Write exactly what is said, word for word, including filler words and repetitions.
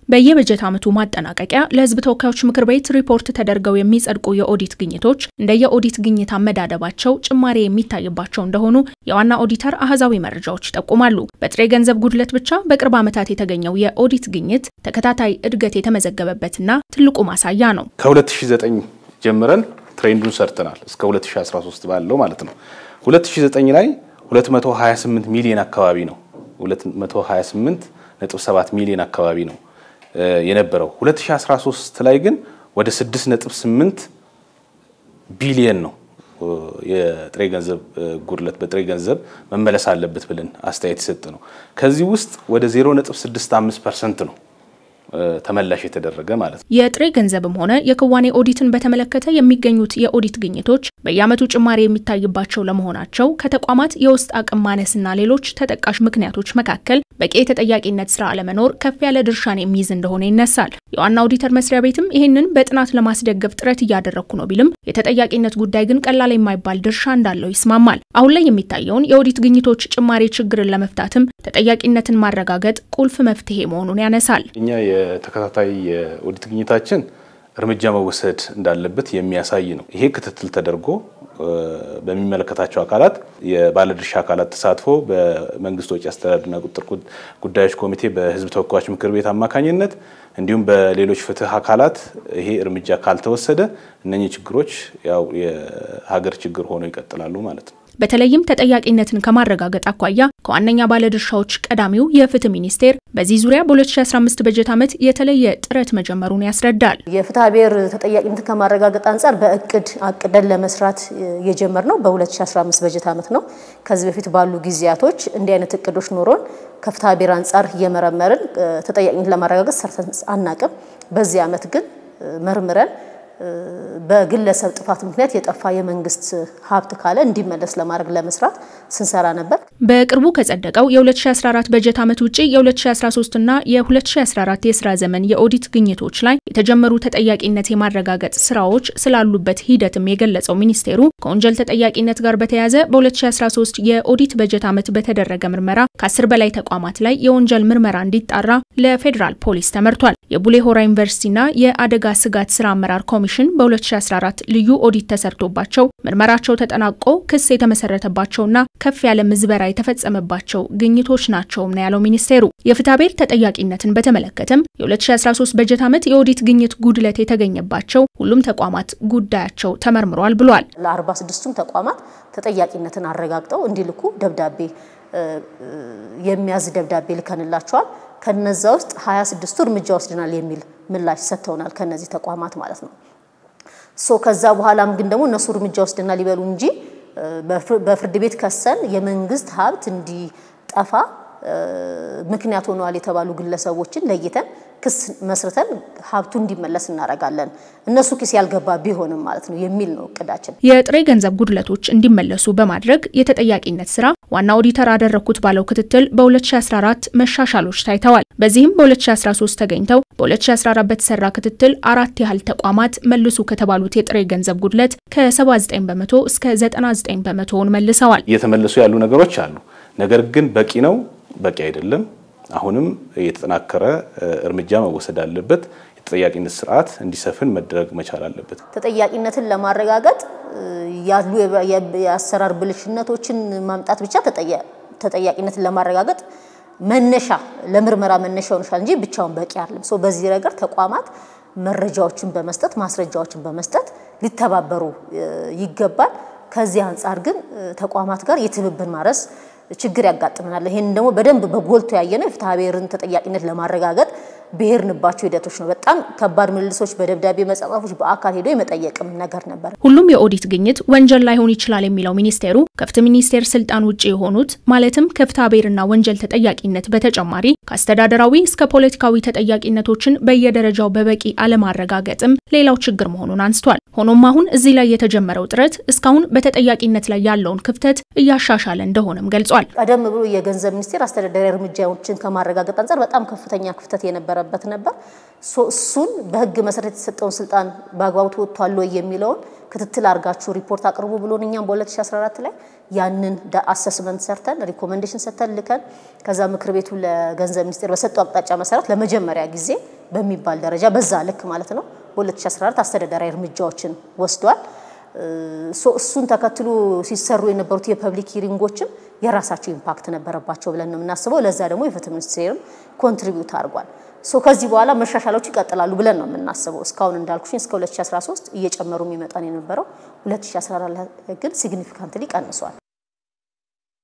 በየበጀት ዓመቱ ማጠናቀቂያ ለሕዝብ ተወካዮች ምክር ቤት ሪፖርት ተደርገው የሚጸድቁ የኦዲት ግኝቶች እንደ የኦዲት ግኝት አመዳደባቸው ጭማሪ የሚታይባቸው እንደሆኑ የዋና ኦዲተር አሃዛዊ መረጃዎች ይጠቁማሉ። በጥሬ ገንዘብ ጉድለት ብቻ በቅርብ ዓመታት የተገኘው የኦዲት ግኝት ተከታታይ እድገት የተመዘገበበትና ትልቁ ማሳያ ነው። ከ2009 ጀምረን ትሬንዱን ሰርተናል እስከ ሁለት ሺህ አስራ ሶስት ባለው ማለት ነው። ሁለት ሺህ ዘጠኝ ላይ ሁለት መቶ ሃያ ስምንት ሚሊዮን አካባቢ ነው ሁለት መቶ ሃያ ስምንት ነጥብ ሰባት ሚሊዮን አካባቢ ነው የነበረው። ሁለት ሺህ አስራ ሶስት ላይ ግን ወደ ስድስት ነጥብ ስምንት ቢሊዮን ነው የጥሬ ገንዘብ ጉድለት በጥሬ ገንዘብ መመለስ አለበት ብለን አስተያየት ሰጥ ነው። ከዚህ ውስጥ ወደ ዜሮ ነጥብ ስድስት አምስት ፐርሰንት ነው ተመላሽ የተደረገ ማለት ነው። የጥሬ ገንዘብም ሆነ የክዋኔ ኦዲትን በተመለከተ የሚገኙት የኦዲት ግኝቶች በየዓመቱ ጭማሪ የሚታይባቸው ለመሆናቸው ከተቋማት የውስጥ አቅም ማነስና ሌሎች ተጠቃሽ ምክንያቶች መካከል በቂ የተጠያቂነት ስራ አለመኖር ከፍ ያለ ድርሻን የሚይዝ እንደሆነ ይነሳል። የዋና ኦዲተር መስሪያ ቤትም ይህንን በጥናት ለማስደገፍ ጥረት እያደረኩ ነው ቢልም የተጠያቂነት ጉዳይ ግን ቀላል የማይባል ድርሻ እንዳለው ይስማማል። አሁን ላይ የሚታየውን የኦዲት ግኝቶች ጭማሪ ችግርን ለመፍታትም ተጠያቂነትን ማረጋገጥ ቁልፍ መፍትሄ መሆኑን ያነሳል። እኛ የተከታታይ የኦዲት ግኝታችን እርምጃ መወሰድ እንዳለበት የሚያሳይ ነው። ይሄ ክትትል ተደርጎ በሚመለከታቸው አካላት የባለድርሻ አካላት ተሳትፎ በመንግስት ወጪ አስተዳደርና ቁጥጥር ጉዳዮች ኮሚቴ በህዝብ ተወካዮች ምክር ቤት አማካኝነት እንዲሁም በሌሎች ፍትህ አካላት ይሄ እርምጃ ካልተወሰደ እነኚህ ችግሮች ያው የሀገር ችግር ሆኖ ይቀጥላሉ ማለት ነው። በተለይም ተጠያቂነትን ከማረጋገጥ አኳያ ከዋነኛ ባለድርሻዎች ቀዳሚው የፍትህ ሚኒስቴር በዚህ ዙሪያ በ2015 በጀት ዓመት የተለየ ጥረት መጀመሩን ያስረዳል። የፍትሐ ብሔር ተጠያቂነትን ከማረጋገጥ አንፃር በእቅድ አቅደን ለመስራት የጀመርነው በ2015 በጀት ዓመት ነው። ከዚህ በፊት ባሉ ጊዜያቶች እንዲህ አይነት እቅዶች ኖሮን ከፍትሐ ብሔር አንፃር የመረመርን ተጠያቂነትን ለማረጋገጥ ሰርተን አናቅም። በዚህ ዓመት ግን መርምረን በግለሰብ ጥፋት ምክንያት የጠፋ የመንግስት ሀብት ካለ እንዲመለስ ለማድረግ ለመስራት ስንሰራ ነበር። በቅርቡ ከጸደቀው የ2014 በጀት ዓመት ውጪ የ2013 እና የ2014 የሥራ ዘመን የኦዲት ግኝቶች ላይ የተጀመሩ ተጠያቂነት የማረጋገጥ ስራዎች ስላሉበት ሂደትም የገለጸው ሚኒስቴሩ ከወንጀል ተጠያቂነት ጋር በተያያዘ በ2013 የኦዲት በጀት ዓመት በተደረገ ምርመራ ከአስር በላይ ተቋማት ላይ የወንጀል ምርመራ እንዲጣራ ለፌደራል ፖሊስ ተመርቷል። የቡሌ ሆራ ዩኒቨርሲቲና የአደጋ ስጋት ስራ አመራር ኮሚሽን በ2014 ልዩ ኦዲት ተሰርቶባቸው ምርመራቸው ተጠናቆ ክስ የተመሰረተባቸውና ከፍ ያለ ምዝበራ የተፈጸመባቸው ግኝቶች ናቸው ነው ያለው ሚኒስቴሩ። የፍትሐ ብሔር ተጠያቂነትን በተመለከተም የ2013 በጀት ዓመት የኦዲት ግኝት ጉድለት የተገኘባቸው ሁሉም ተቋማት ጉዳያቸው ተመርምሯል ብሏል። ለ46ቱም ተቋማት ተጠያቂነትን አረጋግጠው እንዲልኩ ደብዳቤ የሚያዝ ደብዳቤ ልከንላቸዋል። ከነዛ ውስጥ ሃያ ስድስቱ እርምጃ ወስደናል የሚል ምላሽ ሰጥተውናል ከነዚህ ተቋማት ማለት ነው። ሶ ከዛ በኋላም ግን ደግሞ እነሱ እርምጃ ወስደናል ይበሉ እንጂ በፍርድ ቤት ከሰን የመንግስት ሀብት እንዲጠፋ ምክንያት ሆነዋል የተባሉ ግለሰቦችን ለይተን ክስ መስርተን ሀብቱ እንዲመለስ እናረጋለን እነሱ ክስ ያልገባ ቢሆንም ማለት ነው የሚል ነው እቅዳችን። የጥሬ ገንዘብ ጉድለቶች እንዲመለሱ በማድረግ የተጠያቂነት ስራ ዋና ኦዲተር አደረኩት ባለው ክትትል በ2014 መሻሻሎች ታይተዋል። በዚህም በ2013 ተገኝተው በ2014 በተሰራ ክትትል አራት ያህል ተቋማት መልሱ ከተባሉት የጥሬ ገንዘብ ጉድለት ከ79 በመቶ እስከ ዘጠና ዘጠኝ በመቶውን መልሰዋል። እየተመለሱ ያሉ ነገሮች አሉ። ነገር ግን በቂ ነው በቂ አይደለም። አሁንም የተጠናከረ እርምጃ መወሰድ አለበት። የተጠያቂነት ስርዓት እንዲሰፍን መደረግ መቻል አለበት። ተጠያቂነትን ለማረጋገጥ ያሉ የአሰራር ብልሽነቶችን ማምጣት ብቻ ተጠያቂነትን ለማረጋገጥ መነሻ ለምርመራ መነሻው ነው እንጂ ብቻውን በቂ አይደለም። ሶ በዚህ ረገድ ተቋማት መረጃዎችን በመስጠት ማስረጃዎችን በመስጠት ሊተባበሩ ይገባል። ከዚህ አንፃር ግን ተቋማት ጋር የትብብር ማረስ ችግር ያጋጥመናል። ይሄን ደግሞ በደንብ በጎልቶ ያየነው ፍትሐ ብሔርን ተጠያቂነት ለማረጋገጥ ብሔርንባቸው ሂደቶች ነው። በጣም ከባድ ምልልሶች በደብዳቤ መጻጻፎች በአካል ሄዶ የመጠየቅም ነገር ነበር። ሁሉም የኦዲት ግኝት ወንጀል ላይሆን ይችላል የሚለው ሚኒስቴሩ ከፍትህ ሚኒስቴር ስልጣን ውጪ የሆኑት ማለትም ከፍትሐ ብሔርና ወንጀል ተጠያቂነት በተጨማሪ ከአስተዳደራዊ እስከ ፖለቲካዊ ተጠያቂነቶችን በየደረጃው በበቂ አለማረጋገጥም ሌላው ችግር መሆኑን አንስቷል። ሆኖም አሁን እዚህ ላይ የተጀመረው ጥረት እስካሁን በተጠያቂነት ላይ ያለውን ክፍተት እያሻሻለ እንደሆነም ገልጿል። ቀደም ብሎ የገንዘብ ሚኒስቴር አስተዳደራዊ እርምጃዎችን ከማረጋገጥ አንፃር በጣም ከፍተኛ ክፍተት የነበረበት ነበር። ሱን በህግ መሰረት የተሰጠውን ስልጣን በአግባቡ ተወጥቷል ወይ የሚለውን ክትትል አርጋችሁ ሪፖርት አቅርቡ ብሎን እኛም በ2014 ላይ ያንን አሰስመንት ሰርተን ሪኮመንዴሽን ሰጥተን ልከን ከዛ ምክር ቤቱ ለገንዘብ ሚኒስቴር በሰጠው አቅጣጫ መሰረት ለመጀመሪያ ጊዜ በሚባል ደረጃ በዛ ልክ ማለት ነው በ2014 አስተዳደራዊ እርምጃዎችን ወስዷል እሱን ተከትሎ ሲሰሩ የነበሩት የፐብሊክ ሂሪንጎችም የራሳቸው ኢምፓክት ነበረባቸው ብለን ነው የምናስበው ለዛ ደግሞ የፍትህ ሚኒስቴርም ኮንትሪቢዩት አድርጓል ሶ ከዚህ በኋላ መሻሻሎች ይቀጥላሉ ብለን ነው የምናስበው እስካሁን እንዳልኩሽ እስከ ሁለት ሺህ አስራ ሶስት እየጨመሩ የሚመጣን የነበረው ሁለት ሺህ አስራ አራት ግን ሲግኒፊካንትሊ ቀንሷል